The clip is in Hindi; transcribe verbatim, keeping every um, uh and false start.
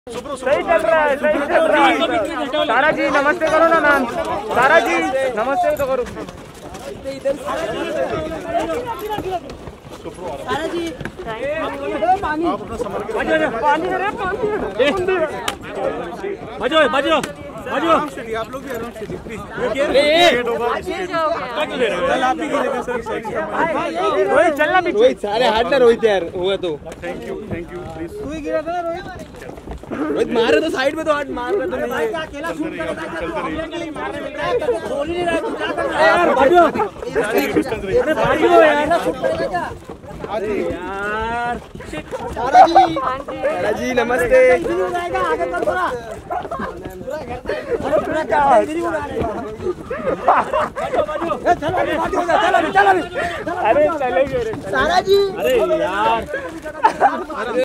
सही चल रहा है, सही चल रहा है। सारा जी नमस्ते करो ना मैम, सारा जी नमस्ते तो करो। सारा जी पानी पानी बजो बजो बजो आप लोग भी आराम से प्लीज। रोहित चलना पीछे। रोहित सारे हाथ ना रोहित यार हुआ तो। Thank you thank you please. तू ही गिरा था ना रोहित। रोहित मार रहे तो साइड में तो हाथ मार रहे तो नहीं है। अकेला शूट कर रहा है तो खोल ही नहीं रहा है। तू क्या कर रहा है यार भाइयों। अरे भाइयों यार शूट करेगा क्या? अरे यार सारा जी सारा जी नमस्ते। हो जाएगा आगे चल थोड़ा। अरे पूरा क्या गिरी उड़ा रहे हो। चलो अभी पार्टी हो जा। चल अभी चल अभी। अरे चलेंगे सारा जी। अरे यार